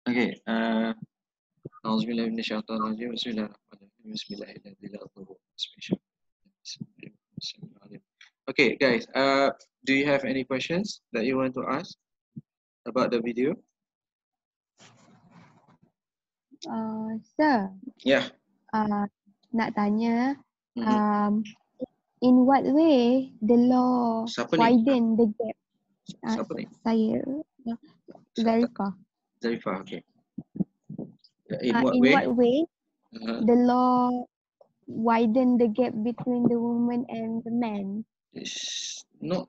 Okay. Auzubillahi minasyaitonirrajim. Bismillahirrahmanirrahim. Bismillahirrahmanirrahim. Okay, guys. Do you have any questions that you want to ask about the video? Sir, Yeah. nak tanya, in what way the law Siapa ni? widen the gap? Siapa ni? Saya, Zarifah. Zarifah, okay. In what way the law widen the gap between the woman and the man? It's not,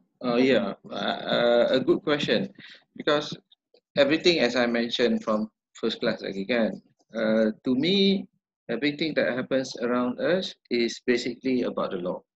a good question, because everything, as I mentioned from first class lagi kan, to me, everything that happens around us is basically about the law.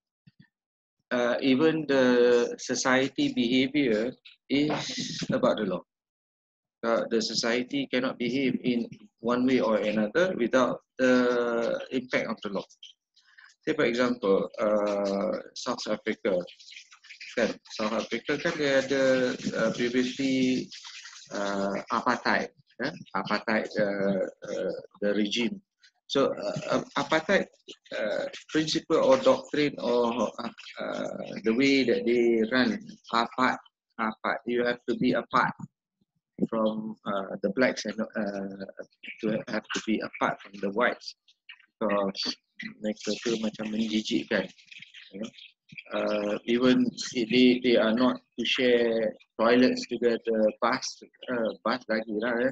Even the society behavior is about the law. The society cannot behave in one way or another without the impact of the law. Say for example, South Africa kan, dia ada previously apartheid, apartheid the regime. So apartheid principle or doctrine or the way that they run apart, you have to be apart from the blacks and to have to be apart from the whites, because mereka tu macam menjijikkan, you know. Even they are not to share toilets together, bus lagi lah,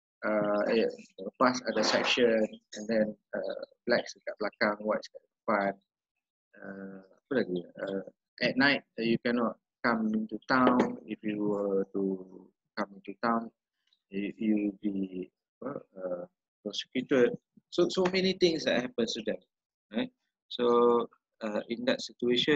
bus ada section, and then blacks dekat belakang, whites dekat depan. Apa lagi? At night you cannot come into town. If you were to come into town, you be prosecuted. So many things that happens to them, right? So in that situation,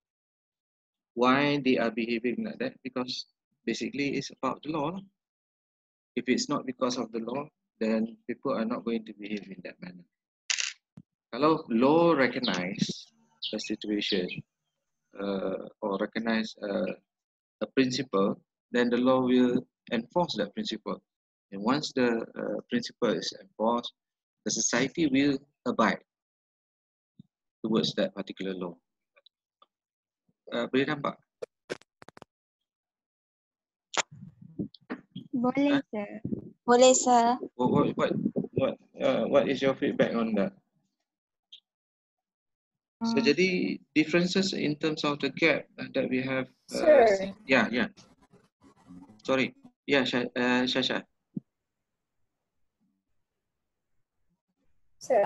why they are behaving like that? Because basically it's about the law. If it's not because of the law, then people are not going to behave in that manner. Kalau law recognize a situation or recognize a principle, then the law will enforce that principle. And once the principle is enforced, the society will abide towards that particular law. Boleh nampak? Boleh, sir. Boleh, sir. What is your feedback on that? So jadi differences in terms of the gap that we have. Sir. Yeah. Sorry. Yeah, Shasha. Sir,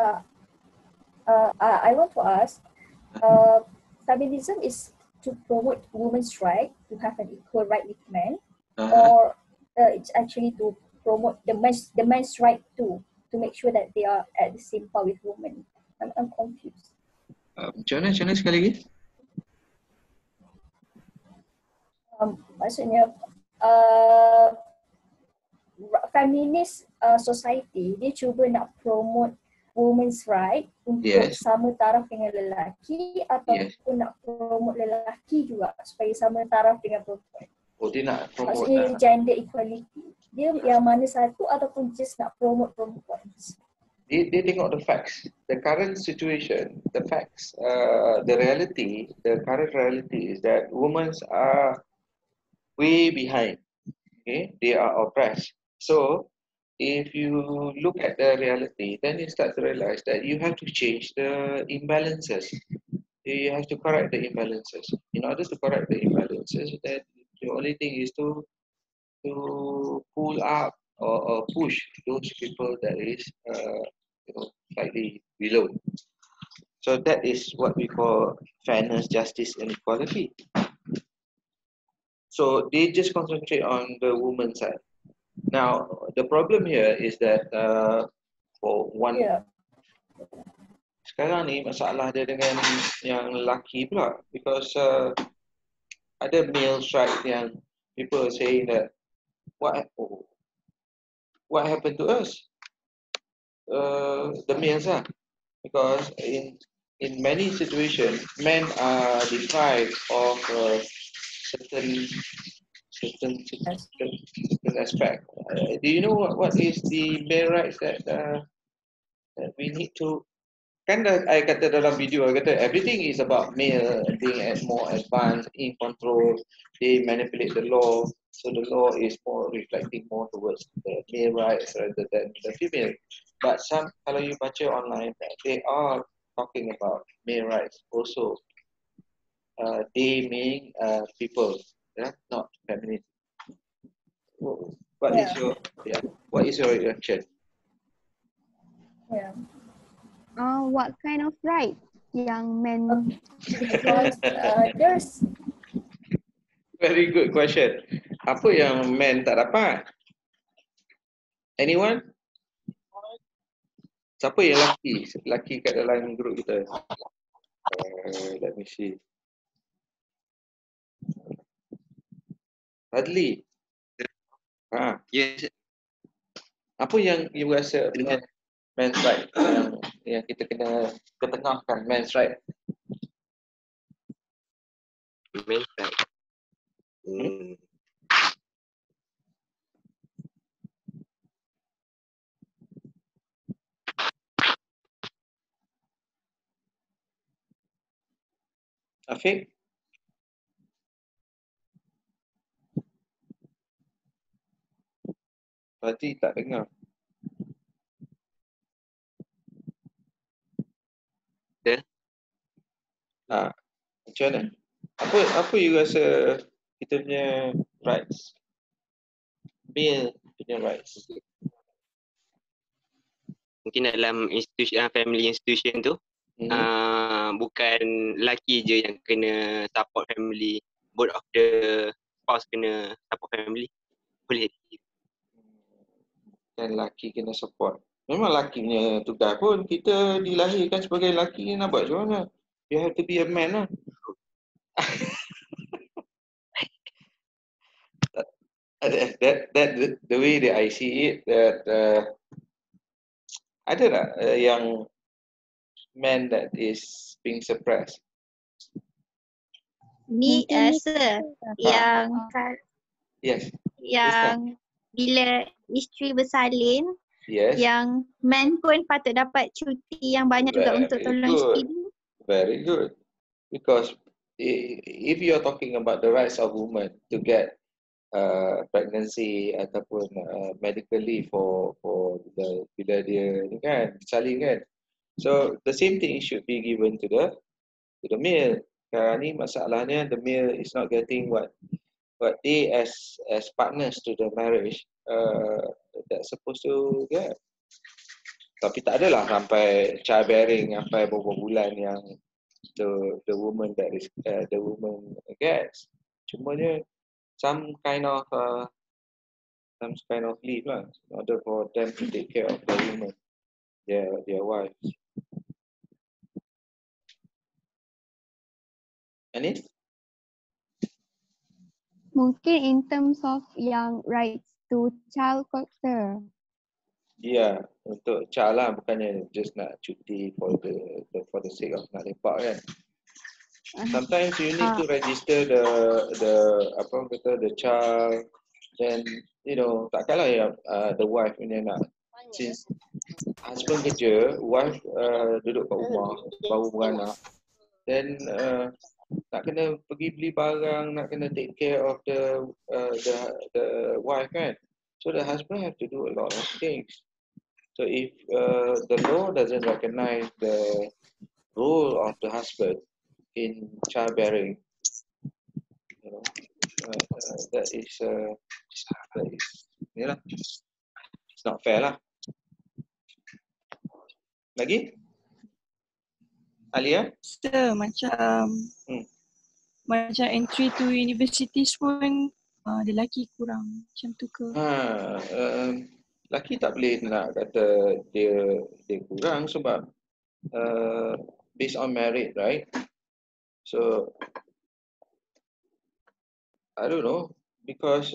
I want to ask, feminism is to promote women's right to have an equal right with men, or it's actually to promote the men's right too, to make sure that they are at the same par with women. I'm confused. Macam mana sekali lagi? Maksudnya, feminist society dia cuba nak promote women's right untuk sama taraf dengan lelaki, ataupun nak promote lelaki juga supaya sama taraf dengan perempuan. Oh, dia nak promote. Maksudnya gender equality. Dia yang mana satu ataupun just nak promote perempuan? Dia tengok the facts, the current situation, the facts, the current reality is that women are way behind. Okay, they are oppressed. So if you look at the reality, then you start to realize that you have to change the imbalances. You have to correct the imbalances. In order to correct the imbalances, then the only thing is to pull up or push those people that is slightly below. So that is what we call fairness, justice, and equality. So they just concentrate on the woman's side. Now the problem here is that for one, sekarang ni masalah dia dengan yang lelaki pula, because ada male strike yang people are saying that what happened to us, the males are, because in many situations men are deprived of certain aspect do you know what is the male rights that we need to? Kan I kata dalam video, I kata everything is about male being more advanced, in control, they manipulate the law, so the law is more reflecting more towards the male rights rather than the female. But some, kalau you baca online, they are talking about male rights also. They mean people, yeah, not feminism. What is your reaction? Yeah. What kind of right yang men? Because there's. Very good question. Apa yang men tak dapat? Anyone? Siapa yang laki? Laki kat dalam grup kita. Let me see. Adli. Yes. Apa yang you rasa men's right yang kita kena ketengahkan men's right? Men's right. Afiq? Berarti tak dengar. Macam mana? Apa you rasa kita punya rights? Male punya rights. Mungkin dalam institution, family institution tu, bukan lelaki je yang kena support family, both of the spouse kena support family. Boleh. Dan lelaki kena support. Memang lelaki punya tugas pun, kita dilahirkan sebagai lelaki, nak buat macam mana? You have to be a man lah. That the way that I see it, that ada tak yang man that is being suppressed? Ni rasa yang yes, yang bila isteri bersalin, yang man pun patut dapat cuti yang banyak juga untuk tolong isteri. Very good. Because if you are talking about the rights of women to get pregnancy ataupun medical leave for the bila dia ni kan bersalin kan, so the same thing should be given to the male. Ni masalahnya the male is not getting what they as partners to the marriage that's supposed to get. Tapi tak adalah sampai childbearing sampai beberapa bulan yang the woman that is the woman gets. Cumanya some kind of leave lah in order for them to take care of the woman, their wives. Anis? Mungkin in terms of yang rights to child culture. Ya, untuk child lah, bukannya just nak cuti for the sake of nak lepak kan. Sometimes you need to register the child, then takkanlah the wife punya nak, since husband kerja, wife duduk kat rumah baru beranak, then nak kena pergi beli barang, nak kena take care of the wife kan. So the husband have to do a lot of things. So if the law doesn't recognize the role of the husband in childbearing, that is it's not fair lah. Lagi? Alia? So macam entry to universities pun lelaki kurang macam tu ke? Lelaki tak boleh nak kata dia kurang sebab based on merit, right? So I don't know, because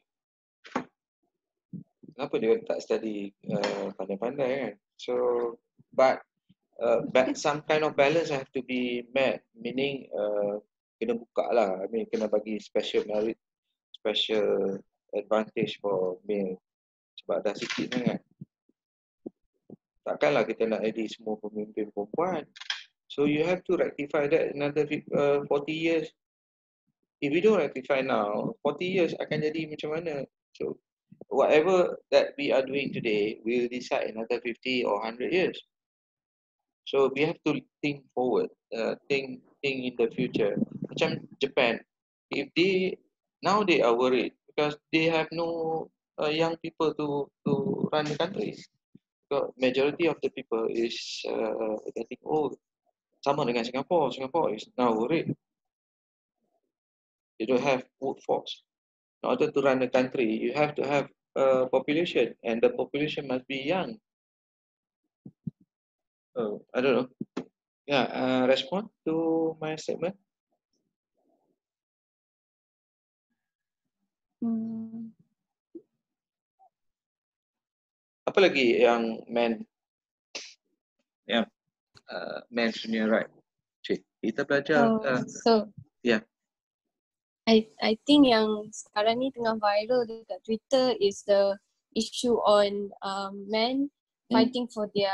kenapa dia tak study pandai-pandai kan? So but some kind of balance have to be met, meaning kena buka lah, I mean kena bagi special merit, special advantage for male. sebab dah sikit sangat. Takkanlah kita nak jadi semua pemimpin perempuan. So you have to rectify that another 40 years. If we don't rectify now, 40 years akan jadi macam mana? So whatever that we are doing today will decide another 50 or 100 years. So we have to think forward, think in the future. Macam Japan, if now they are worried because they have no young people to run the country. Because majority of the people is getting old. Sama dengan Singapore. Singapore is now worried. They don't have workforce. In order to run the country, you have to have a population, and the population must be young. Oh, I don't know. Yeah, respond to my statement. Apa lagi yang men punya right? Cik, kita belajar. Yeah. I think yang sekarang ni tengah viral dekat Twitter is the issue on men fighting for their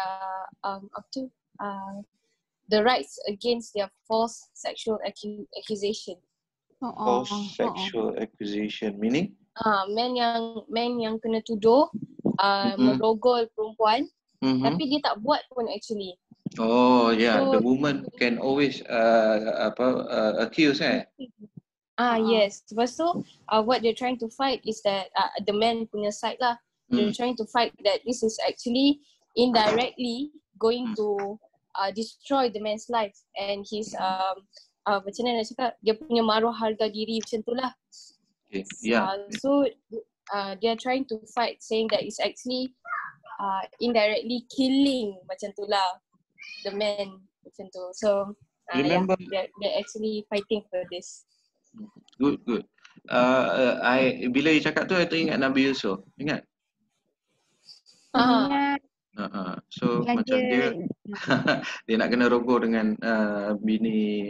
the rights against their false sexual accusation. False sexual accusation meaning? Men yang kena tuduh merogol perempuan, tapi dia tak buat pun actually. Oh yeah, so, the woman can always accuse Yes. Lepas tu, what they're trying to fight is that the men punya side lah. They're trying to fight that this is actually indirectly going to destroy the man's life and his macam mana nak cakap, dia punya maruah harga diri macam tu lah. Okay. Yeah. So they're trying to fight saying that it's actually indirectly killing macam tu lah the men macam tu. So remember, they're actually fighting for this. Good. Bila you cakap tu, I teringat Nabi Yusuf. Ingat? So macam dia dia nak kena rogoh dengan bini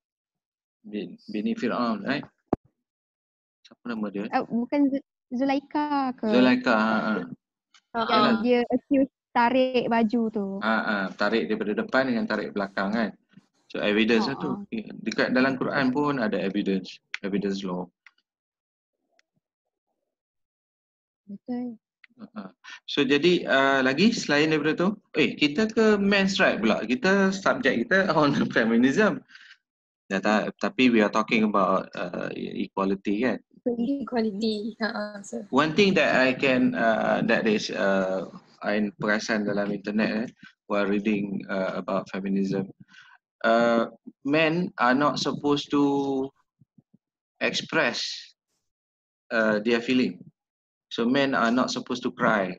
Fir'aun, right? Siapa nama dia? Bukan Zulaikha ke? Zulaikha. Yang dia accuse tarik baju tu. Tarik daripada depan dengan tarik belakang kan. So evidence tu. Dekat dalam Quran pun ada evidence law. Betul. So jadi lagi selain daripada tu, kita ke men's right pula. Kita subjek kita on feminism. Tapi we are talking about equality kan. Equality. One thing that I can that is I perasan dalam internet while reading about feminism. Men are not supposed to express their feeling. So men are not supposed to cry.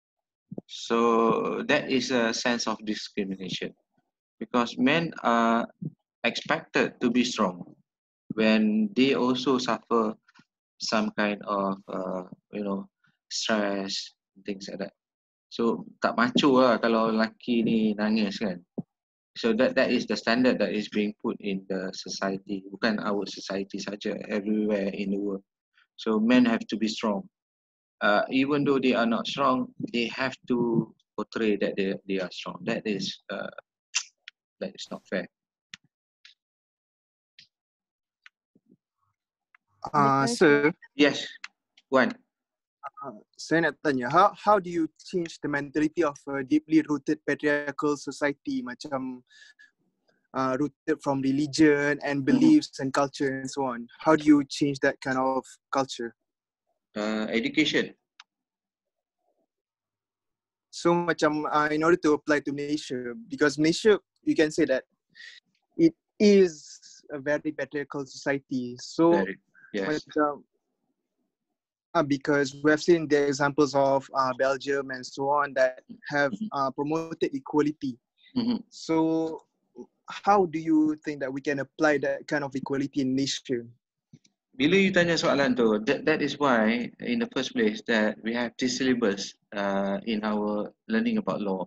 So that is a sense of discrimination because men are expected to be strong when they also suffer some kind of stress, things like that. So tak macho lah kalau lelaki ni nangis kan. So that is the standard that is being put in the society. Bukan our society saja, everywhere in the world. So men have to be strong. Even though they are not strong, they have to portray that they are strong. That is not fair. Sir. Yes, Wan. Saya nak tanya, how do you change the mentality of a deeply rooted patriarchal society, macam rooted from religion and beliefs and culture and so on? How do you change that kind of culture? Education. So macam in order to apply to Malaysia, because Malaysia, you can say that it is a very patriarchal society. So yes. Because we have seen the examples of Belgium and so on that have promoted equality. So how do you think that we can apply that kind of equality in Malaysia? Bila you tanya soalan tu, that is why in the first place that we have this syllabus in our learning about law.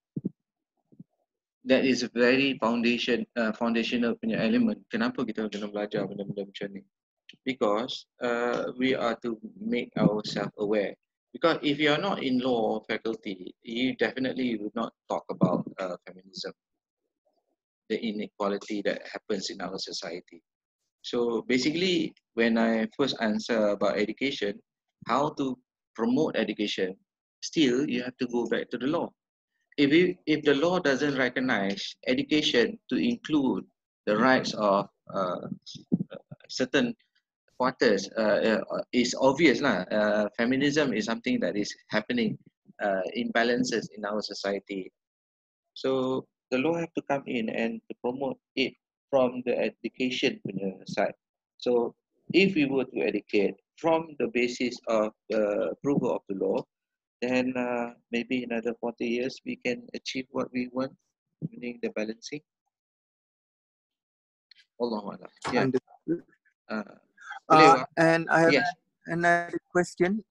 That is a very foundational punya element. Kenapa kita kena belajar benda-benda macam ni? Because we are to make ourselves aware Because if you are not in law faculty, you definitely would not talk about feminism, the inequality that happens in our society. So basically, when I first answer about education, how to promote education, still you have to go back to the law. If the law doesn't recognize education to include the rights of certain quarters, is obvious lah. Feminism is something that is happening, imbalances in our society. So the law have to come in and to promote it from the education punya side. So if we were to educate from the basis of the approval of the law, then maybe another 40 years we can achieve what we want, meaning the balancing. Allah. Yeah. And I have another question.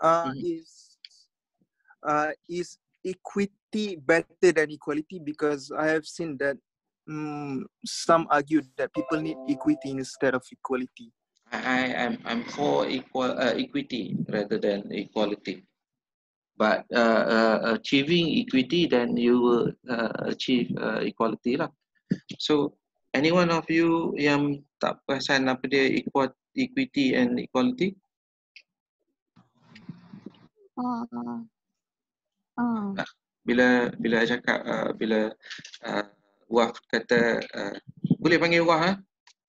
Is equity better than equality? Because I have seen that some argue that people need equity instead of equality. I'm for equity rather than equality. But achieving equity, then you will achieve equality lah. So any one of you yang tak perasan apa dia equity and equality? Bila cakap bila Waf kata boleh panggil Waf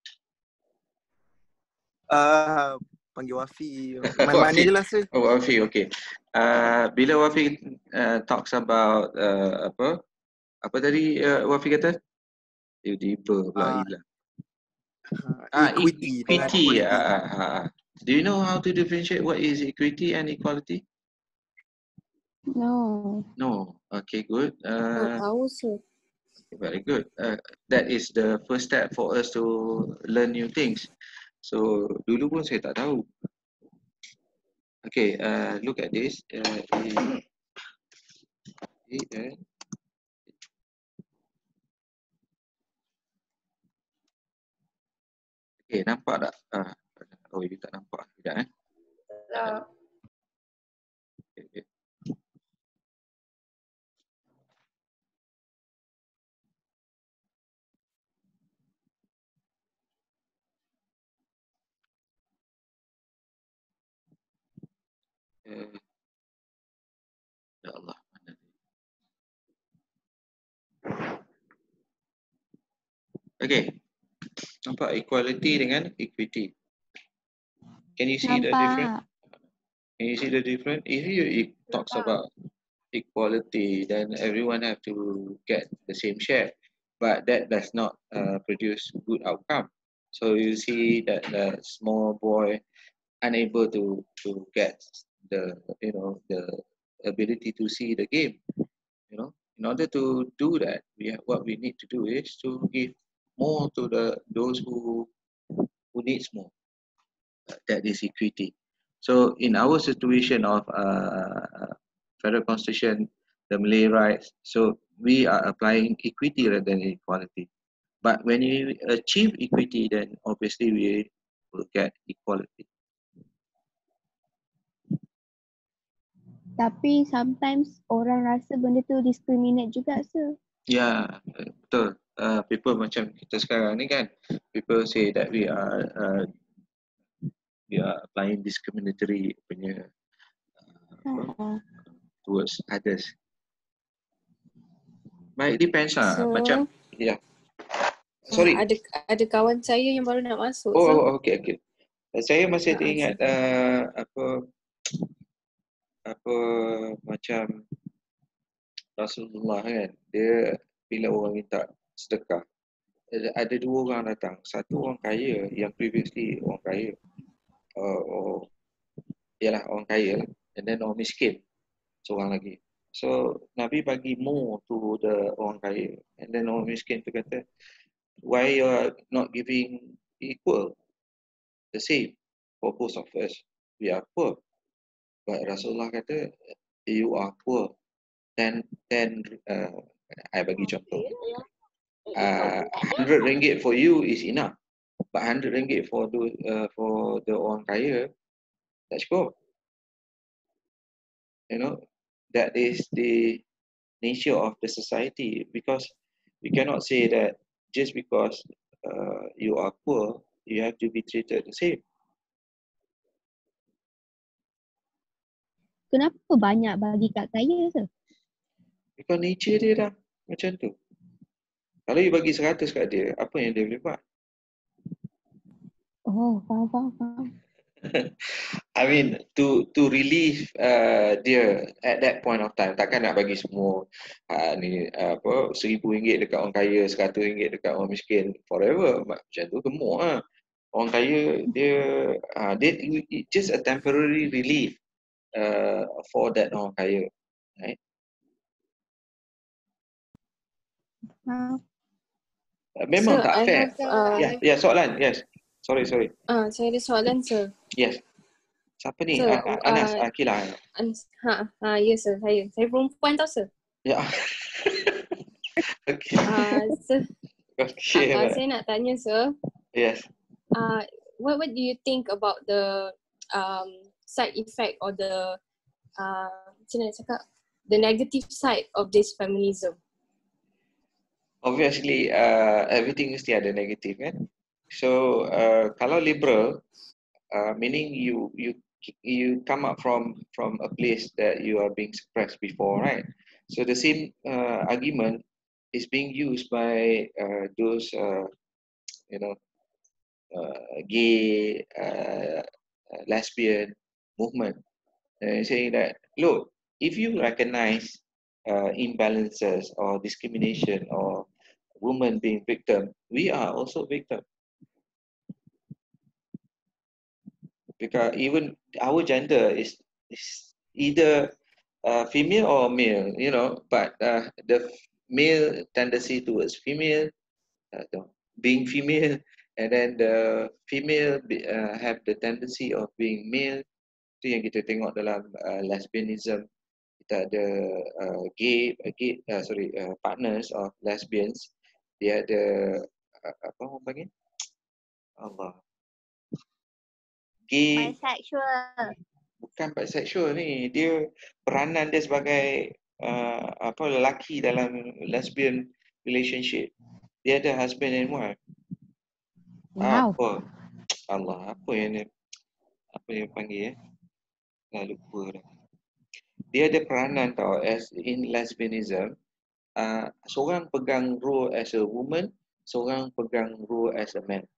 panggil Wafi. Mana je lah sir. Oh, Wafi, okay. Bila Wafi talks about apa tadi Wafi kata? Tiba-tiba pula hilang. Equity. Do you know how to differentiate what is equity and equality? No. Okay, good. Tahu sir. Very good. That is the first step for us to learn new things. So dulu pun saya tak tahu. Okay, look at this. Okay, nampak tak? Oh, you tak nampak. Sekejap Okay. Ya Allah. Okay. Nampak equality dengan equity. Can you see the difference? Can you see the difference? If it talks about equality, then everyone have to get the same share, but that does not produce good outcome. So you see that the small boy unable to get the the ability to see the game. In order to do that, what we need to do is to give more to those who needs more. That is equity. So in our situation of federal constitution, the Malay rights, so we are applying equity rather than equality. But when you achieve equity, then obviously we will get equality. Tapi sometimes orang rasa benda tu discriminate juga sir. Ya, betul. People macam kita sekarang ni kan, people say that we are applying discriminatory punya towards others. But it depends lah. Macam, sorry. Ada kawan saya yang baru nak masuk. Oh, okay. Saya masih ingat apa macam Rasulullah kan, dia bila orang minta sedekah, ada dua orang datang, satu orang kaya yang previously orang kaya, orang kaya lah, and then orang miskin seorang lagi. So Nabi bagi more to the orang kaya, and then orang miskin tu kata, why you are not giving equal, the same for both of us? We are poor. But Rasulullah kata, you are poor. Then I bagi contoh. 100 ringgit for you is enough. But 100 ringgit for the orang kaya, tak cukup. that is the nature of the society, because we cannot say that just because you are poor, you have to be treated the same. Kenapa banyak bagi kat kaya tu? Because nature dia dah macam tu. Kalau you bagi 100 kat dia, apa yang dia boleh buat? Oh, faham. I mean, to relieve dia at that point of time, takkan nak bagi semua RM1,000 dekat orang kaya, RM100 dekat orang miskin forever. Macam tu gemuk lah. Orang kaya dia just a temporary relief for that orang kaya, right? Memang Sir, tak fair. Soalan. Yes. Sorry. Saya ada soalan, sir. Yes. Siapa ni? Sir, Anas, Akila. Ya, sir. Saya perempuan tau, sir. Ya. Okay. Sir, saya nak tanya, sir. Yes. What do you think about the side effect or the macam mana cakap, the negative side of this feminism? Obviously, everything mesti ada negatif kan. So kalau liberal, meaning you come up from a place that you are being suppressed before, right? So the same argument is being used by those gay, lesbian movement, saying that, look, if you recognize imbalances or discrimination or women being victim, we are also victim. Because even our gender is either female or male, but the male tendency towards female, being female, and then the female have the tendency of being male. Itu yang kita tengok dalam lesbianism. Kita ada partners of lesbians. Dia ada apa orang panggil? Allah. Gay. Bisexual. Bukan bisexual ni, dia peranan dia sebagai lelaki dalam lesbian relationship. Dia ada husband and wife. Wow. Apa yang panggil lupa dah. Dia ada peranan tau, as in lesbianism, seorang pegang role as a woman, seorang pegang role as a man.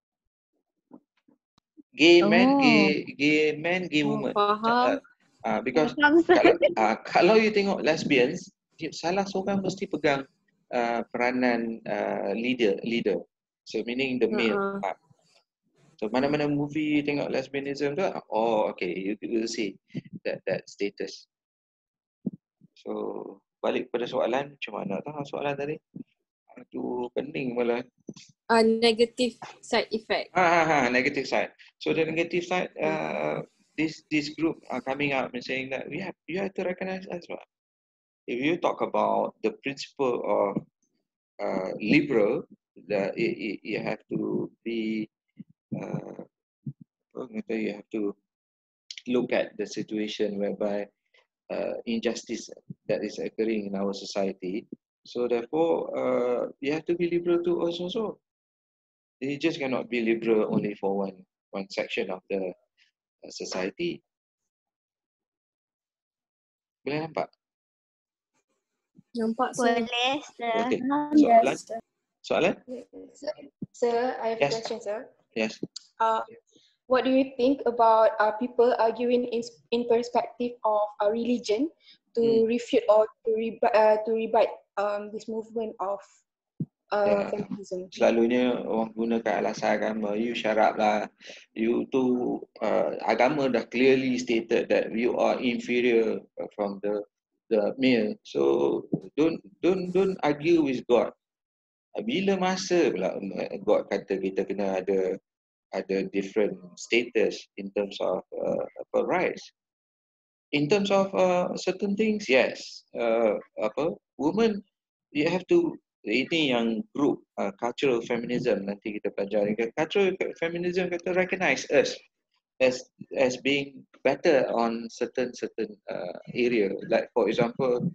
Gay man, gay woman. Because kalau you tengok lesbians, salah seorang mesti pegang peranan leader. So meaning the male part. So mana-mana movie tengok lesbianism tu, okay, you will see that status. So balik pada soalan, macam mana tahu soalan tadi? Aduh, pening malah. Negative side effect. Negative side. So the negative side, this group are coming out and saying that you have to recognize us. If you talk about the principle of liberal, you have to be you have to look at the situation whereby injustice that is occurring in our society. So therefore, you have to be liberal too also. You just cannot be liberal only for one section of the society. Boleh nampak? Nampak, sir. Boleh, sir. Okay. Soalan? Sir, I have a question, sir. Yes. What do you think about people arguing in perspective of a religion to refute or to rebut this movement of feminism? Selalunya orang gunakan alasan agama. You syarat lah. You tu agama dah clearly stated that you are inferior from the male. So don't argue with God. Bila masa pula God kata kita kena ada different status in terms of rights. In terms of certain things, yes. Women, you have to, ini yang group cultural feminism nanti kita pelajari. Cultural feminism kata recognize us as being better on certain area. Like for example,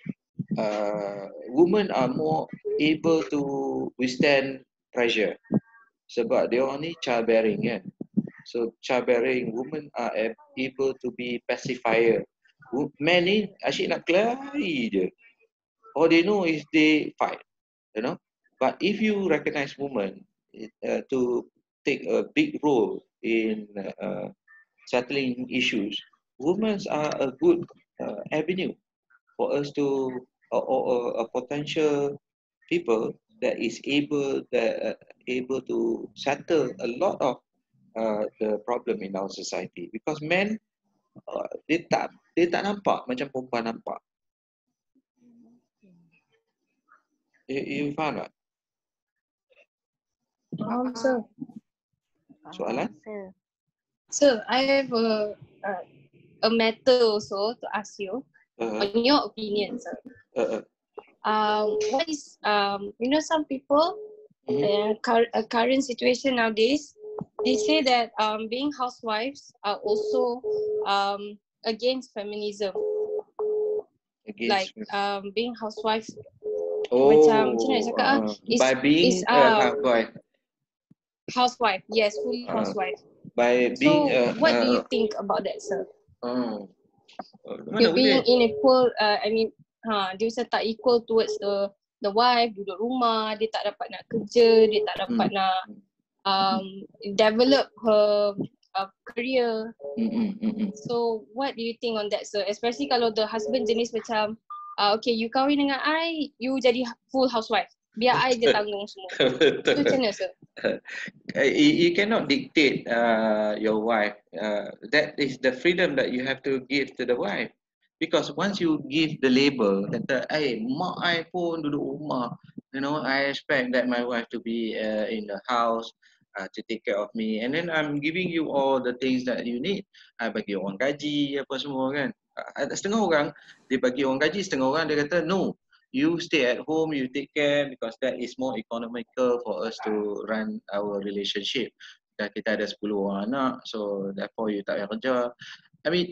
women are more able to withstand pressure sebab dia orang ni childbearing kan. So childbearing women are able to be pacifier. Men ni asyik nak kelahi je. All they know is they fight, you know. But if you recognize women to take a big role in settling issues, women are a good avenue for us to or a potential people that is able to settle a lot of the problem in our society, because men dia tak nampak macam perempuan nampak. You faham tak? Sir. Soalan? Sir, I have a matter also to ask you. On your opinion, sir. What is some people current situation nowadays, they say that being housewives are also against feminism. Being housewives. Macam mana nak cakap? By being housewife, yes, fully housewife. By being what do you think about that, sir? You're being unequal, dia macam tak equal towards the wife, duduk rumah, dia tak dapat nak kerja, dia tak dapat nak develop her career. So what do you think on that, sir? Especially kalau the husband jenis macam okay, you kahwin dengan I, you jadi full housewife. Biar I je tanggung semua. Itu macam mana, sir? You cannot dictate your wife. That is the freedom that you have to give to the wife. Because once you give the label, kata, mak I pun duduk rumah, you know, I expect that my wife to be in the house to take care of me, and then I'm giving you all the things that you need. I bagi orang gaji apa semua kan. Setengah orang dia bagi orang gaji, setengah orang dia kata no, you stay at home, you take care, because that is more economical for us to run our relationship. Dan kita ada 10 orang anak, so therefore you tak payah kerja. I mean,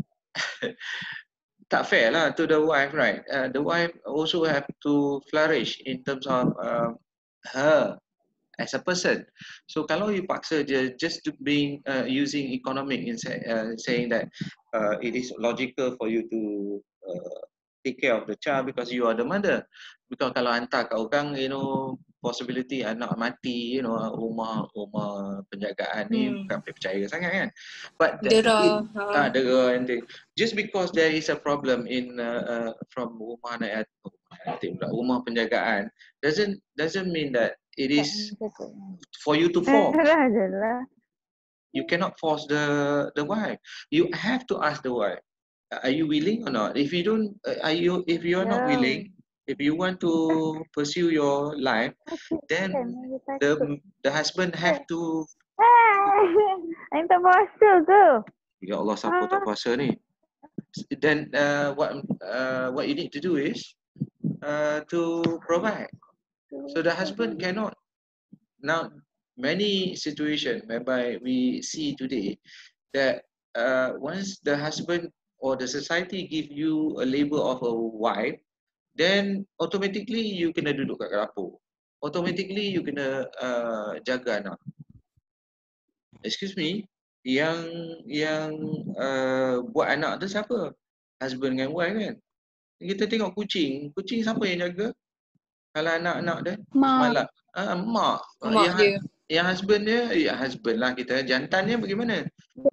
tak fair lah to the wife, right? The wife also have to flourish in terms of her as a person. So kalau you paksa dia just to being using economic in saying that it is logical for you to take care of the child because you are the mother. Because kalau hantar kat orang, you know, possibility anak mati, you know, rumah penjagaan ni bukan percaya sangat kan. But dera and just because there is a problem in from rumah anak rumah penjagaan doesn't mean that it is for you to force. You cannot force the wife. You have to ask the wife, are you willing or not? If you don't, if you are not willing, if you want to pursue your life, then the husband have to. Yang tak puasa ke? Ya Allah, siapa tak puasa ni? Then what you need to do is to provide. So the husband cannot. Now many situations whereby we see today that once the husband or the society give you a label of a wife, then automatically you kena duduk kat dapur. Automatically you kena jaga anak. Excuse me, yang buat anak tu siapa? Husband dengan wife kan? Kita tengok kucing siapa yang jaga? Kalau anak-anak dia semalam, mak dia. Yang husband dia, ya husband lah kita. Jantannya bagaimana?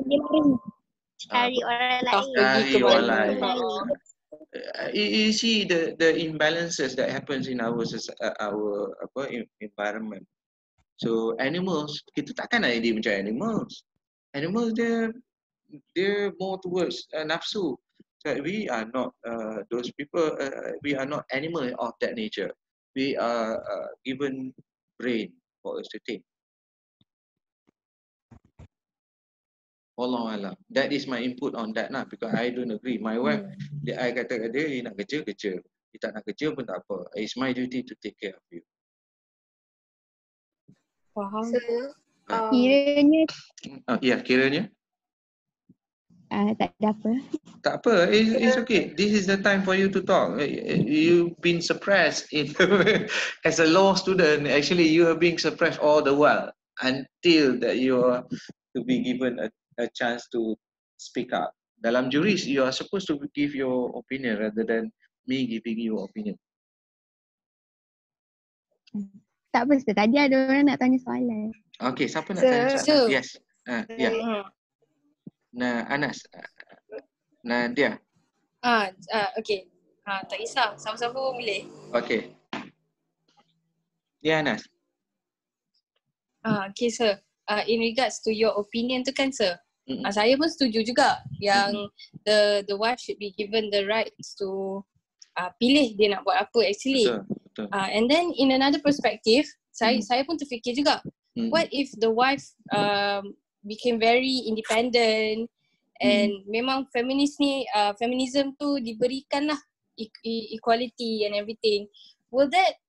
Cari orang lain. You see the imbalances that happens in our environment. So animals, kita takkan nak jadi macam animals. Animals dia more towards nafsu. So we are not those people. We are not animal of that nature. We are given brain for us to think. Allah Allah. That is my input on that lah, because I don't agree. My wife, I kata dia nak kerja. Dia tak nak kerja pun tak apa. It's my duty to take care of you. Faham. Kiranya. Ya, kiranya. Tak ada apa. Tak apa, it's okay. This is the time for you to talk. You've been suppressed as a law student. Actually, you are being suppressed all the while until that you are to be given a chance to speak up. Dalam juris, you are supposed to give your opinion rather than me giving you opinion. Tak apa, tadi ada orang nak tanya soalan. Okay, siapa nak tanya soalan? Yes. Yeah. Nah, Anas. Nah, dia. Okay. Tak kisah. Sama-sama boleh. Okay. Ya, Anas. Okay, sir. In regards to your opinion tu kan, sir. Saya pun setuju juga yang the wife should be given the rights to pilih dia nak buat apa actually. Betul. And then in another perspective, saya pun terfikir juga, what if the wife became very independent and memang feminism tu diberikan lah equality and everything. Will that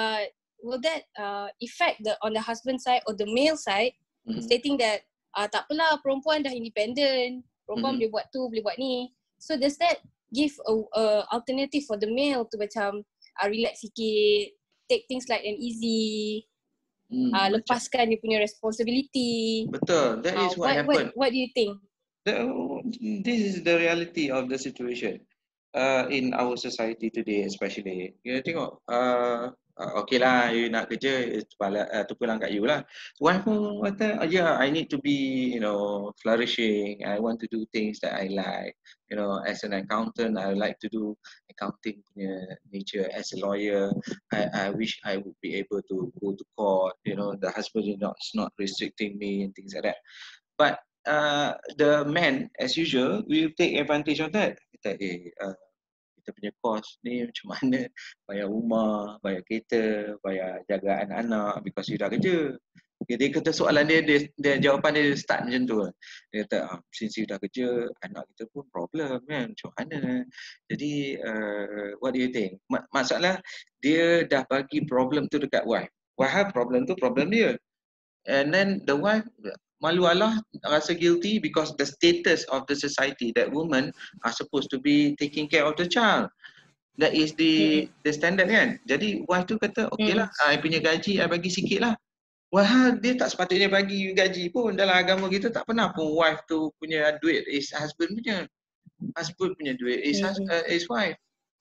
affect on the husband side or the male side, stating that tak apalah, perempuan dah independent, perempuan boleh buat tu, boleh buat ni. So does that give a alternative for the male to macam relax sikit, take things like an easy, lepaskan dia punya responsibility. Betul, that is what happened. What do you think? This is the reality of the situation in our society today, especially. You tengok, okay lah, you nak kerja, tu pulang kat you lah. Wife pun kata, yeah, I need to be, flourishing. I want to do things that I like. As an accountant, I like to do accounting punya nature. As a lawyer, I wish I would be able to go to court. The husband is not restricting me and things like that. But the man, as usual, will take advantage of that. Kita punya kos ni macam mana, bayar rumah, bayar kereta, bayar jaga anak-anak because you dah kerja. Dia kata soalan dia jawapan dia start macam tu. Dia kata, since you dah kerja, anak kita pun problem kan, macam mana. Jadi, what do you think? Masalah, dia dah bagi problem tu dekat wife. Wife problem tu problem dia. And then the wife malu Allah, rasa guilty because the status of the society that women are supposed to be taking care of the child. That is the standard kan. Jadi wife tu kata, okay lah, I punya gaji I bagi sikit lah. Wah, dia tak sepatutnya bagi gaji pun. Dalam agama kita tak pernah pun wife tu punya duit is husband punya. Husband punya duit is wife.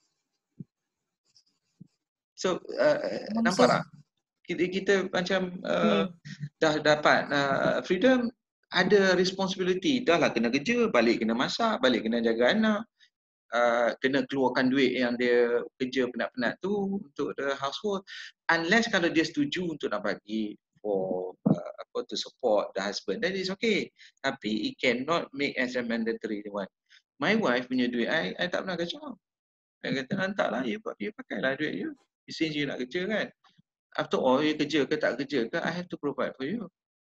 So, nampak tak? Kita macam dah dapat freedom, ada responsibility. Dah lah kena kerja, balik kena masak, balik kena jaga anak, kena keluarkan duit yang dia kerja penat-penat tu untuk the household. Unless kalau dia setuju untuk nak bagi for to support the husband, that is okay. Tapi it cannot make as a mandatory one. My wife punya duit, I tak pernah kacau. Saya kata, hantarlah, you pakailah duit you. Since you nak kerja kan. After all, you kerja ke tak kerja ke, I have to provide for you.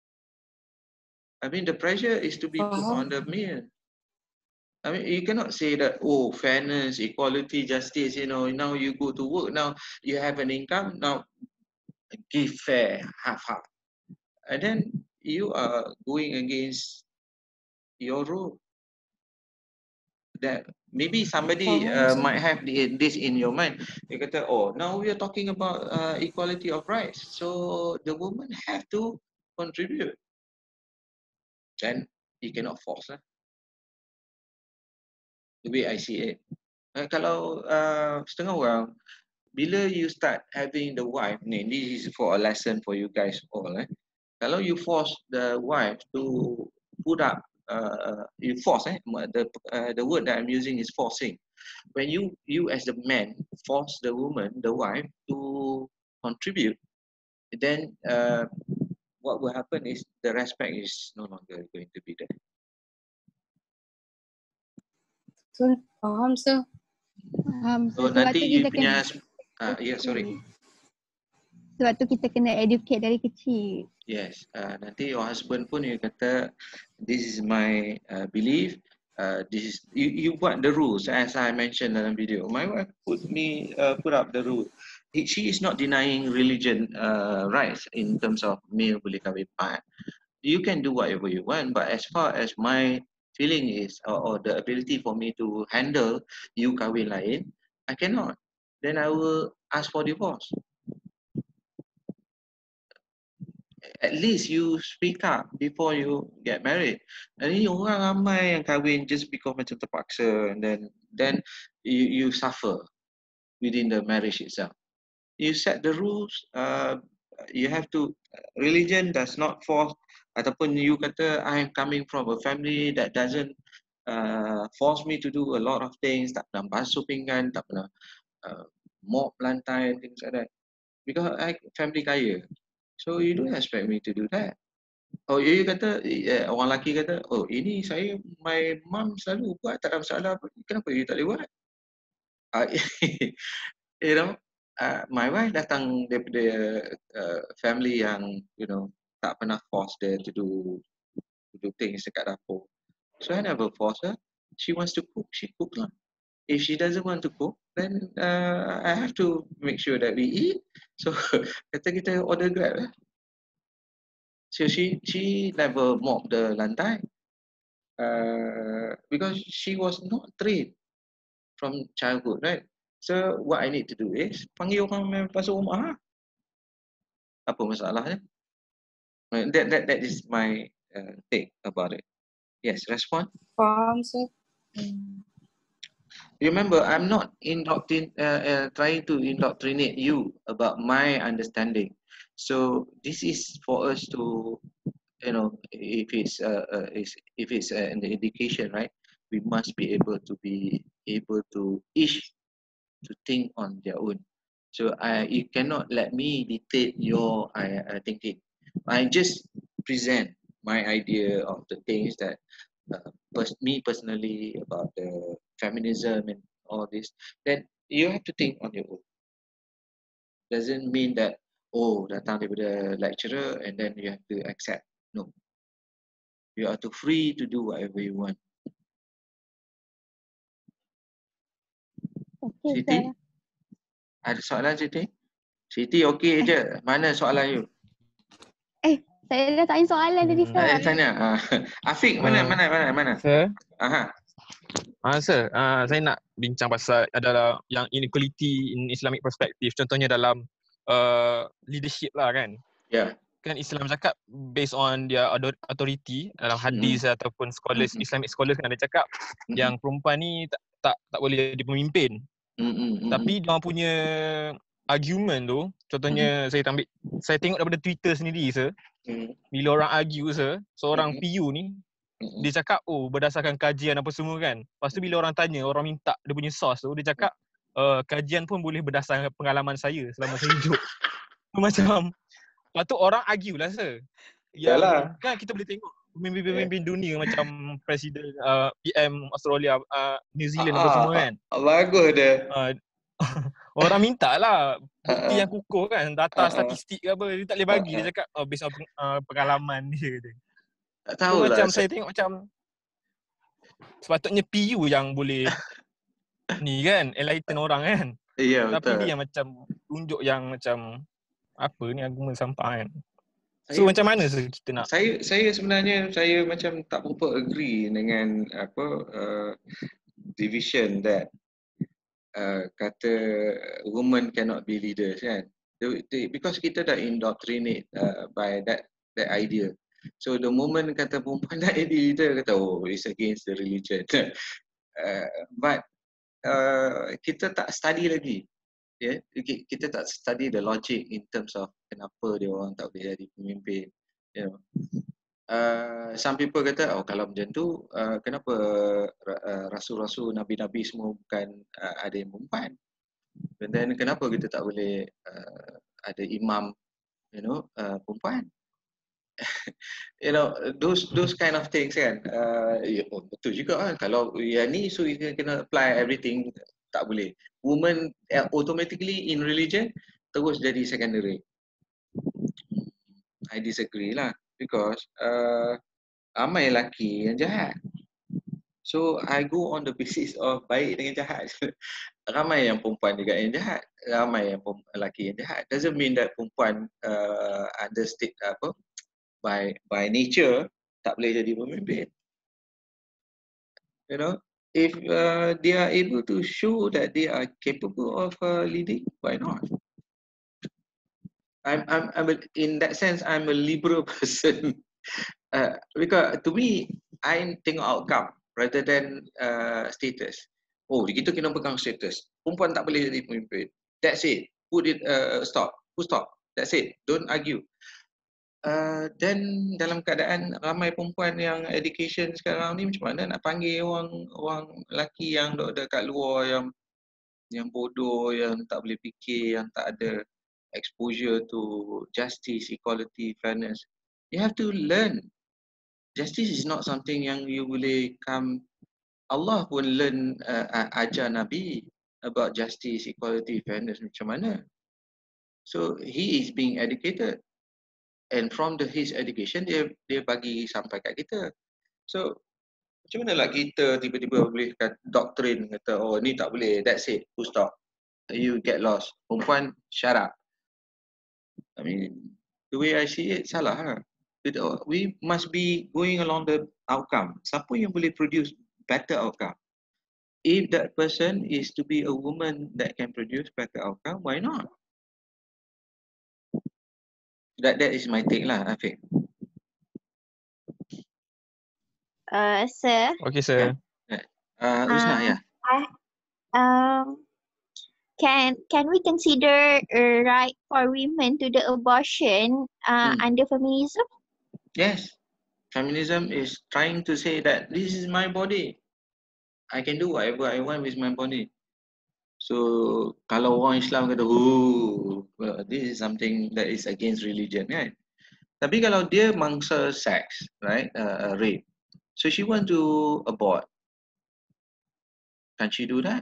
I mean, the pressure is to be put on the male. I mean, you cannot say that, fairness, equality, justice, now you go to work, now you have an income, now give fair, half-half. And then you are going against your role. That maybe somebody might have this in your mind. They kata, now we are talking about equality of rights. So the woman have to contribute. Then you cannot force lah. The way I see it. Kalau setengah orang, bila you start having the wife, this is for a lesson for you guys all. Kalau you force the wife to put up, you force, the word that I'm using is forcing. When you as the man force the woman, the wife, to contribute, then what will happen is the respect is no longer going to be there. So, faham sir. So nanti you punya, sorry. Sebab tu kita kena educate dari kecil. Yes, nanti your husband pun you kata, this is my belief, this is you buat the rules as I mentioned dalam video. My wife put up the rule. She is not denying religion rights in terms of male boleh kahwin 4. You can do whatever you want, but as far as my feeling is, or the ability for me to handle you kahwin lain, I cannot. Then I will ask for divorce. At least you speak up before you get married. And ini orang ramai yang kahwin just because macam terpaksa, and then you suffer within the marriage itself. You set the rules. You have to. Religion does not force. Ataupun you kata I am coming from a family that doesn't force me to do a lot of things. Tak pernah basuh pinggan, tak pernah mop lantai and things like that. Because I family kaya, so you don't expect me to do that. Oh, you kata orang lelaki kata, oh ini saya my mom selalu buat, tak ada masalah apa. Kenapa you tak boleh buat? You know, my wife datang daripada family yang tak pernah force dia to do things dekat dapur. So I never force her. She wants to cook, she cook lah. If she doesn't want to cook, then I have to make sure that we eat. So kata kita order Grab lah. So she never mop the lantai because she was not trained from childhood, right? So what I need to do is panggil orang main basuh rumah lah. Apa masalahnya? That is my take about it. Yes, respond. Faham, sir. Remember, I'm not trying to indoctrinate you about my understanding. So this is for us to, if it's an education, right? We must be able to each to think on their own. So you cannot let me dictate your thinking. I just present my idea of the things that me personally about the feminism and all this. Then you have to think on your own. Doesn't mean that datang daripada lecturer and then you have to accept. No. You are too free to do whatever you want. Okay, Siti? Ada soalan Siti? Siti okey je. Mana soalan you? Saya dah tanya soalan tadi, Sir. Saya tanya. Afiq, mana? Sir? Sir, saya nak bincang pasal adalah yang inequality in Islamic perspective. Contohnya dalam leadership lah kan. Ya. Kan Islam cakap based on their authority dalam hadis ataupun scholars, Islamic scholars kan ada cakap yang perempuan ni tak boleh jadi pemimpin. Tapi dia punya argument tu, contohnya saya tengok daripada Twitter sendiri, sir. Bila orang argue, sir, seorang PU ni dia cakap berdasarkan kajian apa semua kan. Lepas tu bila orang tanya, orang minta dia punya source tu, dia cakap kajian pun boleh berdasarkan pengalaman saya selama saya hidup. Macam lepas tu orang argue lah, sir. Yang kan kita boleh tengok pemimpin-pemimpin dunia macam presiden PM Australia, New Zealand apa semua kan. Bagus dia. Orang minta lah bukti yang kukuh kan, data statistik ke apa, dia tak boleh bagi. Dia cakap based on pengalaman dia. Tak tahu lah. Macam saya tengok macam sepatutnya PU yang boleh ni kan, enlighten orang kan. Ya, tapi betul. dia yang macam tunjuk yang macam apa ni argument sampah kan. So macam mana kita nak? Saya sebenarnya saya macam tak berapa agree dengan division that kata women cannot be leaders kan. Because kita dah indoctrinate by that idea. So the moment kata perempuan nak jadi leader, kata it's against the religion. But kita tak study lagi. Kita tak study the logic in terms of kenapa dia orang tak boleh jadi pemimpin. Some people kata kalau macam tu kenapa rasul-rasul, nabi-nabi semua bukan ada yang perempuan, and then kenapa kita tak boleh ada imam perempuan. Those kind of things kan. Betul juga kan, kalau yang ni so you kena apply everything, tak boleh. Women automatically in religion terus jadi secondary. I disagree lah, because ramai lelaki yang jahat. So I go on the basis of baik dengan jahat. Ramai yang perempuan juga yang jahat, ramai yang lelaki yang jahat. Doesn't mean that perempuan by nature tak boleh jadi pemimpin. You know, if they are able to show that they are capable of leading, why not? In that sense, I'm a liberal person. Because to me, I tengok outcome rather than status. Oh, kita kena pegang status. Perempuan tak boleh jadi pemimpin. That's it. Put it stop. Full stop. That's it. Don't argue. Then dalam keadaan ramai perempuan yang education sekarang ni, macam mana nak panggil orang lelaki yang dekat luar yang bodoh, yang tak boleh fikir, yang tak ada exposure to justice, equality, fairness. You have to learn. Justice is not something yang you boleh come. Allah pun learn ajar Nabi about justice, equality, fairness macam mana. So he is being educated, and from his education dia bagi sampai kat kita. So macam mana lah kita tiba-tiba boleh doktrin kata oh ni tak boleh, that's it, full stop. You get lost. Perempuan, shut up. I mean, the way I see it, salah lah. We must be going along the outcome. Siapa yang boleh produce better outcome? If that person is to be a woman that can produce better outcome, why not? That is my take lah, Afiq. Sir. Okay, sir. Husna, yeah. Can we consider a right for women to the abortion under feminism? Yes. Feminism is trying to say that this is my body. I can do whatever I want with my body. So kalau orang Islam kata, oh, well, this is something that is against religion, kan? Tapi kalau dia mangsa seks, right, rape, so she want to abort, can she do that?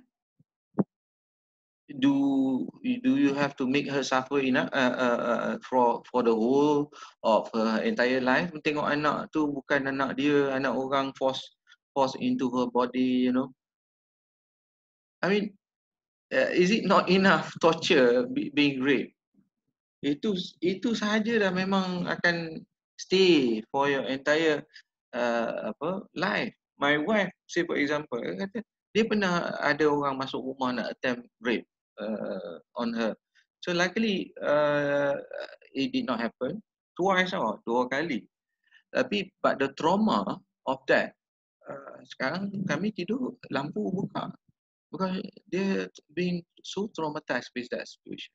Do you have to make her suffer enough for the whole of her entire life? Tengok anak tu bukan anak dia, anak orang force into her body, you know. I mean, is it not enough torture being raped? Itu sahaja dah memang akan stay for your entire life. My wife, say for example, kata dia pernah ada orang masuk rumah nak attempt rape on her. So luckily it did not happen twice or 2 kali. Tapi but the trauma of that, sekarang kami tidur lampu buka because they're being so traumatized with that situation.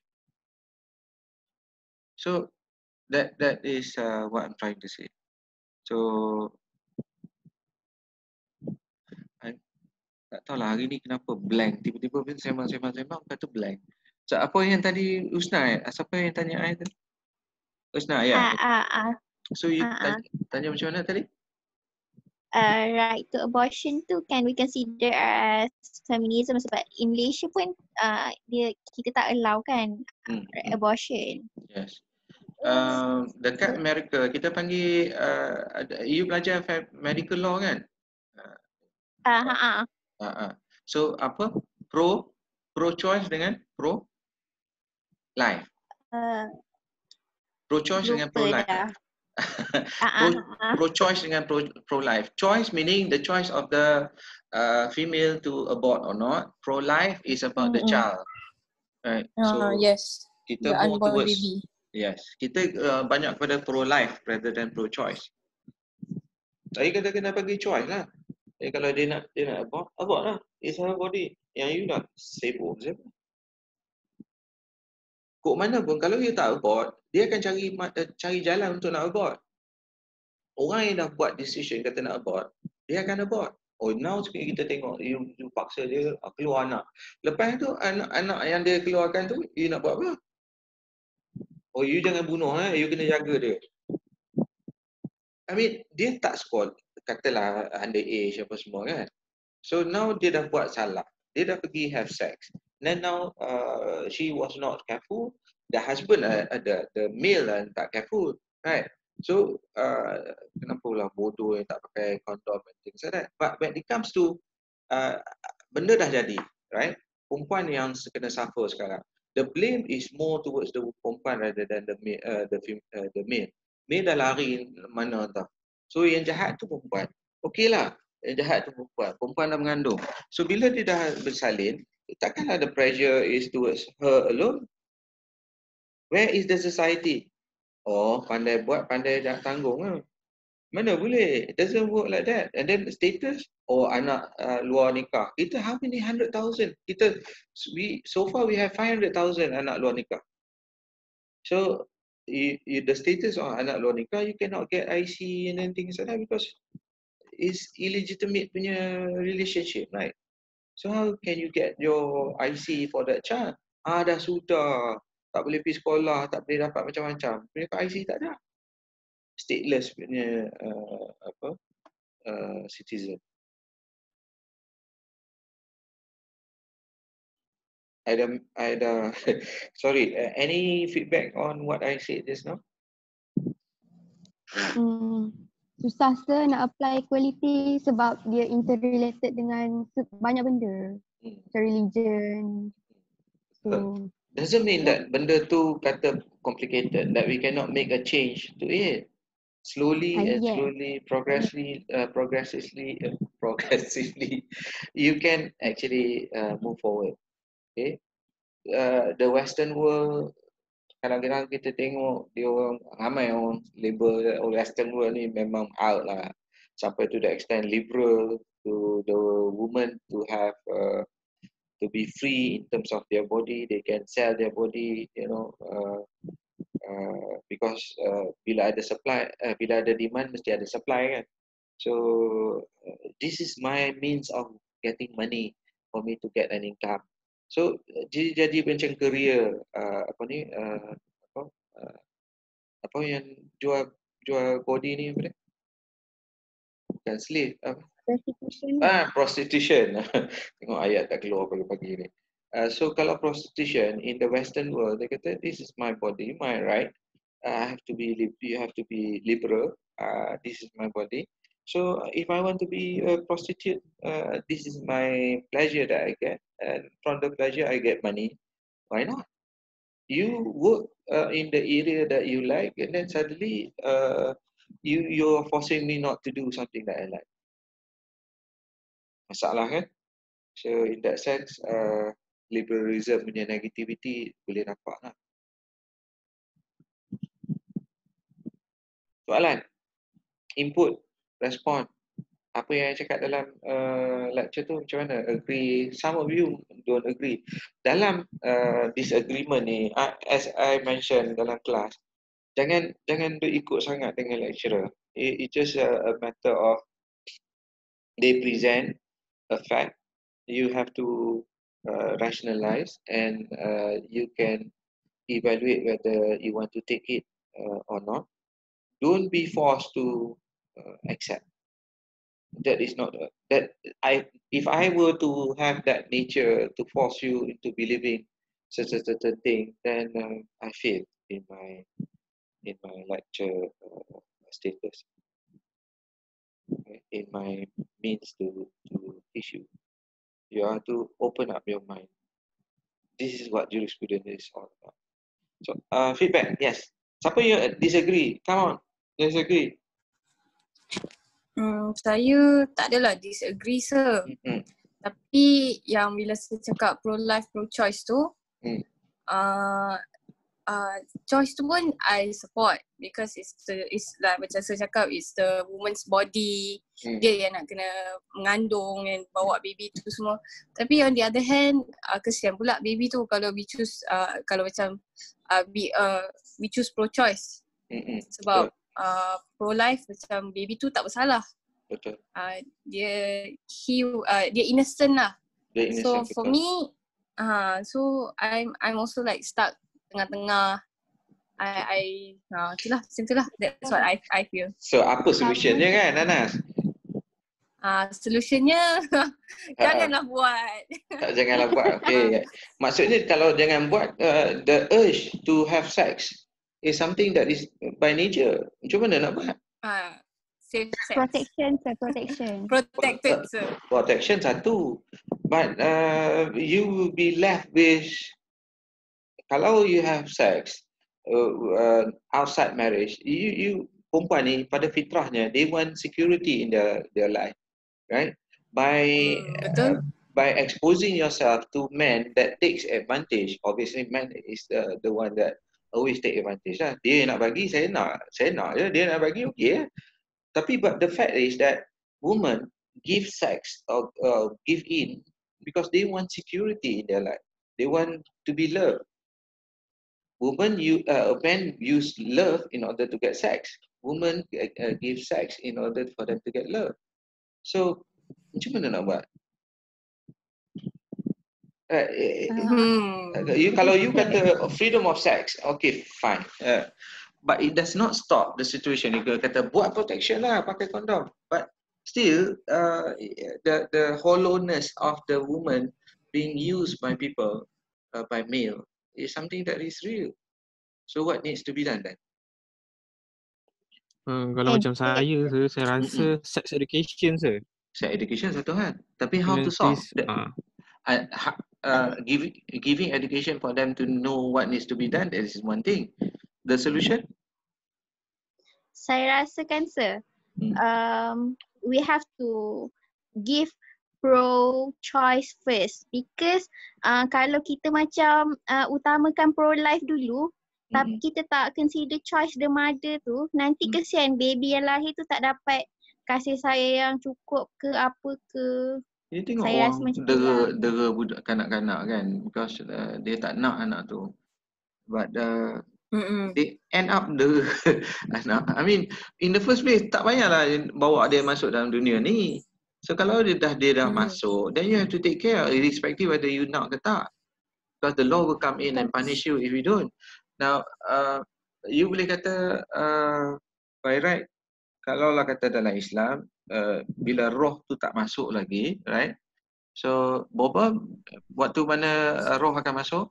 So that is what I'm trying to say. So tak tahulah hari ni kenapa blank, tiba-tiba pun sembang kata blank. So apa yang tadi Husna, siapa yang tanya saya tadi? Husna, ya. So you tanya macam mana tadi? Right to abortion tu can we consider as feminism sebab in Malaysia pun kita tak allow kan abortion. Yes. Dekat Amerika kita panggil you belajar medical law kan? So apa? Pro choice dengan pro life. Pro choice dengan pro life. Pro choice dengan pro life. Choice meaning the choice of the female to abort or not. Pro life is about the child. Right. So yes. Kita more towards baby. Yes. Kita banyak pada pro life rather than pro choice. Saya kena bagi choice lah. Kalau dia nak abort lah. It's her body. Yang you nak sibuk je. Kok mana pun kalau dia tak abort, dia akan cari jalan untuk nak abort. Orang yang dah buat decision kata nak abort, dia akan abort. Oh, now kita tengok you paksa dia keluar anak. Lepas tu anak yang dia keluarkan tu, you nak buat apa? Oh, you jangan bunuh, you kena jaga dia. I mean, dia tak score, katalah underage apa semua kan. So now dia dah buat salah. Dia dah pergi have sex. Then now she was not careful. The husband, the male tak careful, right? So kenapa pula bodoh yang tak pakai kondom and things like that. But when it comes to benda dah jadi, right? Perempuan yang kena suffer sekarang. The blame is more towards the perempuan rather than the male. Male dah lari mana tau. So yang jahat tu perempuan. Okay lah. jahat tu perempuan. Perempuan dah mengandung. So bila dia dah bersalin, takkanlah the pressure is towards her alone. Where is the society? Oh, pandai buat, pandai dah tanggung lah. Mana boleh? It doesn't work like that. And then status, oh anak luar nikah. Kita how many 100,000? So far we have 500,000 anak luar nikah. So the status of anak luar nikah, you cannot get IC and then things like that because it's illegitimate punya relationship, right? So how can you get your IC for that child? Dah sudah. Tak boleh pergi sekolah, tak boleh dapat macam-macam. Punya IC tak ada. Stateless punya citizen. Sorry, any feedback on what I said just now? Susah nak apply equality sebab dia interrelated dengan banyak benda. Religion. So doesn't mean that benda tu kata complicated, that we cannot make a change to it. Slowly and slowly, progressively, you can actually move forward. Okay, the Western world, kadang-kadang kita tengok dia orang ramai orang label Western world ni memang out lah, sampai to the extent liberal, to the woman to have to be free in terms of their body, they can sell their body, you know, because bila ada supply, bila ada demand mesti ada supply kan. So this is my means of getting money for me to get an income. So jadi macam career apa yang jual body ni apa dia? Bukan slave apa? Prostitution. Tengok ayat tak keluar pagi-pagi ni. So kalau prostitution in the Western world, they kata this is my body, my right. You have to be liberal. This is my body. So if I want to be a prostitute, this is my pleasure that I get, and from the pleasure I get money. Why not? You work in the area that you like, and then suddenly you're forcing me not to do something that I like. Masalah kan? So in that sense, liberalism punya negativity boleh nampak lah. Soalan, input, respon. Apa yang saya cakap dalam lecture tu macam mana? Agree? Some of you don't agree. Dalam disagreement ni, as I mentioned dalam kelas, jangan ikut sangat dengan lecturer. It's just a matter of they present a fact. You have to rationalize and you can evaluate whether you want to take it or not. Don't be forced to accept. That is not that if I were to have that nature to force you into believing such a certain thing, then I fail in my lecture status, in my means to teach you. You have to open up your mind. This is what jurisprudence is all about. So feedback, yes. Siapa yang disagree? Come on, disagree. Saya tak adalah disagree sir. Tapi yang bila saya cakap pro-life, pro-choice tu, choice tu pun I support because it's like macam saya cakap, it's the woman's body. Dia yang nak kena mengandung and bawa baby tu semua. Tapi on the other hand, kesian pula baby tu kalau we choose kalau macam we choose pro-choice. Sebab pro-life macam baby tu tak bersalah. Betul. Dia innocent lah. So for me, so I'm also like stuck tengah-tengah. Itulah, macam itulah. That's what I feel. So apa solutionnya kan, Anas? Solutionnya janganlah buat. Janganlah buat. Okay. Maksudnya kalau jangan buat, the urge to have sex is something that is by nature. Macam mana nak buat? Safe sex. Protection. Protected, sir. Protection satu. But you will be left with, kalau you have sex outside marriage, you perempuan ni pada fitrahnya, they want security in their life. right? By by exposing yourself to men that takes advantage. Obviously, man is the one that always take advantage lah. Dia nak bagi, saya nak je. Dia nak bagi, okay. Tapi but the fact is that women give sex or give in because they want security in their life. They want to be loved. Men use love in order to get sex. Women give sex in order for them to get love. So, macam mana nak buat? Kalau you kata freedom of sex, okay, fine. But it does not stop the situation. You kata buat protection lah, pakai kondom. But still, the hollowness of the woman being used by people, by male, is something that is real. So what needs to be done then? Kalau macam saya rasa sex education sir. Sex education satu hal. Tapi how to solve that? Giving education for them to know what needs to be done, that is one thing. The solution? Saya rasakan sir, we have to give pro-choice first because kalau kita macam utamakan pro-life dulu, tapi kita tak consider choice the mother tu, nanti kesian baby yang lahir tu tak dapat kasih sayang yang cukup ke apa ke. Dia tengok saya orang dera budak kanak-kanak kan, because dia tak nak anak tu. But they end up dera anak. I mean, in the first place, tak payahlah bawa dia masuk dalam dunia ni. So kalau dia dah masuk, then you have to take care, irrespective whether you nak ke tak. Because the law will come in and punish you if you don't. Now, you boleh kata by right, kalau lah kata dalam Islam, bila roh tu tak masuk lagi, right? So, Boba, waktu mana roh akan masuk?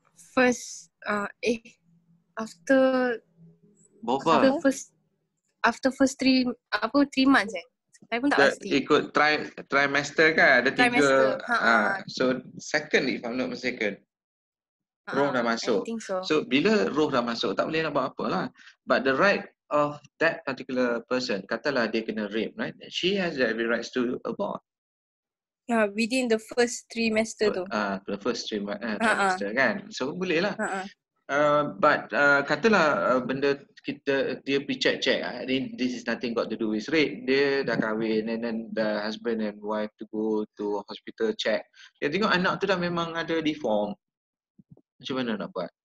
After first 3 months Saya pun tak pasti. Ikut trimester kan, ada 3. So, second if I'm not mistaken. Roh dah masuk. So bila roh dah masuk, tak boleh nak buat apa lah. But the right of that particular person, katalah dia kena rape, right? She has every rights to abort. Within the first trimester tu. The first trimester kan. So boleh lah. But katalah benda dia pergi check. This is nothing got to do with rape. Dia dah kahwin and then the husband and wife to go to hospital check. Dia tengok anak tu dah memang ada deform. Macam mana nak buat?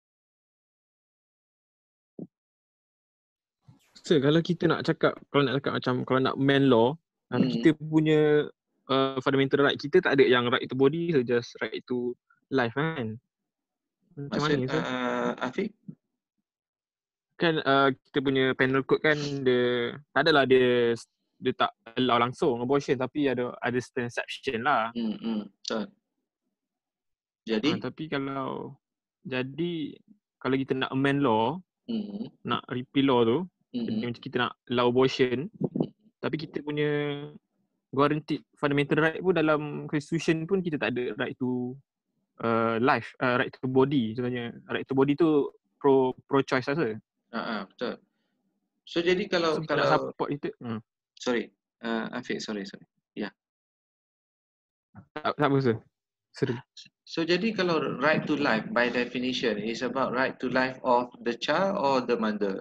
So, kalau kita nak cakap macam kalau nak man law, kita punya fundamental right, kita tak ada yang right to body, so just right to life kan. Macam mana tu? Afiq? Kan kita punya penal code kan dia tak adalah dia tak allow langsung abortion, tapi ada certain exception lah. Betul. Jadi tapi kalau kita nak amend law, nak repeal law tu, macam kita nak allow abortion, tapi kita punya guaranteed fundamental right pun dalam constitution pun kita tak ada right to life, right to body sebenarnya. Right to body tu pro choice rasa. Betul. So jadi kalau support itu sorry. Afiq, sorry. Ya. Tak apa sir. So jadi kalau right to life by definition is about right to life of the child or the mother?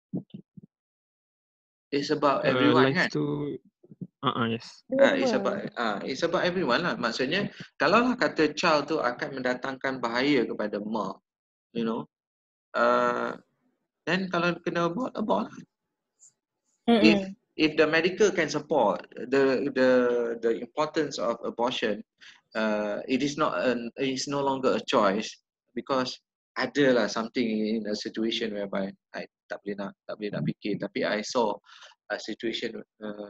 It's about everyone kan? Yes. It's about everyone lah. Maksudnya kalau lah kata child tu akan mendatangkan bahaya kepada mak, you know, then kalau kena abort lah. If the medical can support the importance of abortion, it is no longer a choice, because adalah something in a situation whereby I tak boleh nak fikir, tapi I saw a situation,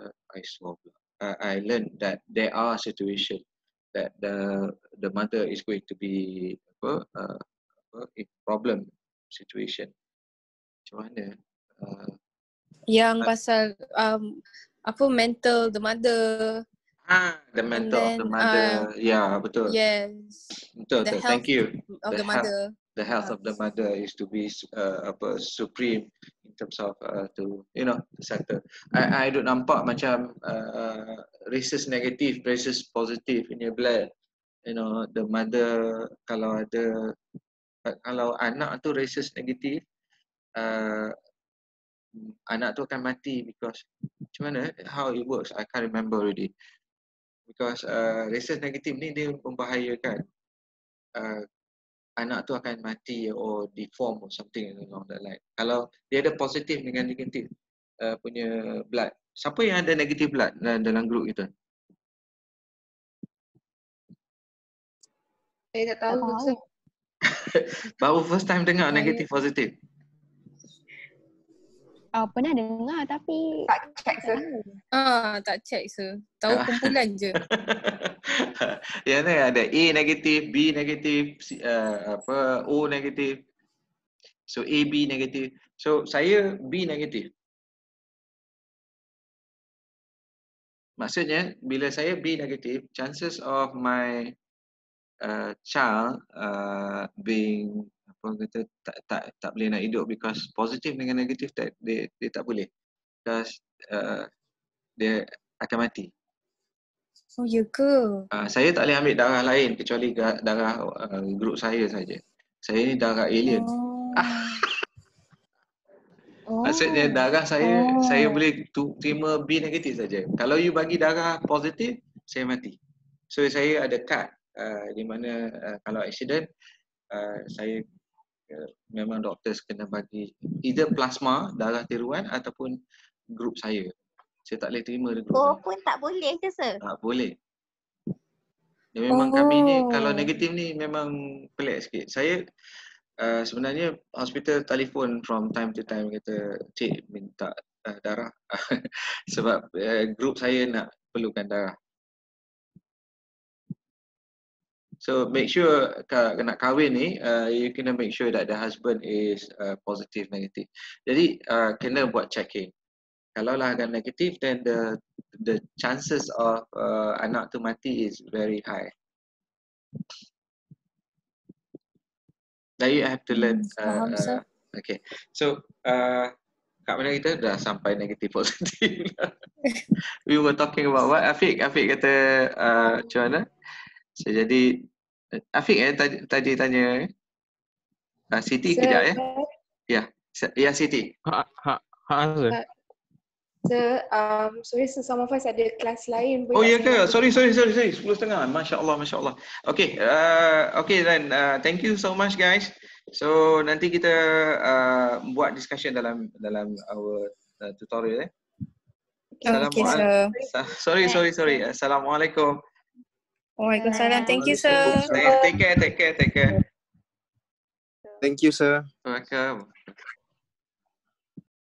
I learned that there are situations that the mother is going to be a problem situation. Macam mana? Yang pasal mental the mother. The mental of the mother. Ya, betul. Yes. Betul. Thank you. Of the mother. the health of the mother is to be supreme in terms of to settle. I don't nampak macam rhesus negative, rhesus positive in your blood. The mother kalau anak tu rhesus negative, anak tu akan mati because macam mana how it works I can't remember already, because rhesus negative ni dia membahayakan. Anak tu akan mati or deform or something along that line. Kalau dia ada positif dengan negatif punya blood. Siapa yang ada negative blood dalam grup kita? Saya tak tahu. Baru first time dengar negatif positif. Pernah dengar tapi tak check sir. Tak check sir. Tahu kumpulan je. Ya ni ada A negatif, B negatif, O negatif. So AB negatif. So saya B negatif. Maksudnya bila saya B negatif, chances of my child being tak boleh nak hidup because positif dengan negatif dia tak boleh, because dia akan mati. Oh ya ke? Saya tak boleh ambil darah lain kecuali darah grup saya saja. Saya ni darah alien. Maksudnya darah saya boleh terima B negatif saja. Kalau you bagi darah positif, saya mati. So saya ada kad di mana kalau accident saya memang doktor kena bagi either plasma, darah tiruan ataupun grup saya. Saya tak boleh terima grup saya. Pun tak boleh ke sir? Tak boleh. Ya, memang kami ni kalau negatif ni memang pelik sikit. Saya sebenarnya hospital telefon from time to time kata, cik minta darah sebab grup saya nak perlukan darah. So make sure nak kahwin ni you kena make sure that the husband is positive negative. Jadi kena buat checking. Kalau lah agak negatif, then the chances of anak tu mati is very high. Then you have to learn. Okay. So kat mana kita dah sampai negatif positif. We were talking about what? Afiq kata macam mana? So, jadi Afiq tadi tanya Siti kejap ya. Ya Siti. Sir, sorry sir, some of us ada kelas lain. Oh ya ke? Sorry. 10:30. Masya Allah. Okay. Okay then. Thank you so much guys. So nanti kita buat discussion dalam our tutorial. Okay sir. Sorry. Assalamualaikum. Waalaikumsalam. Thank you sir. Take care. Thank you sir. Welcome.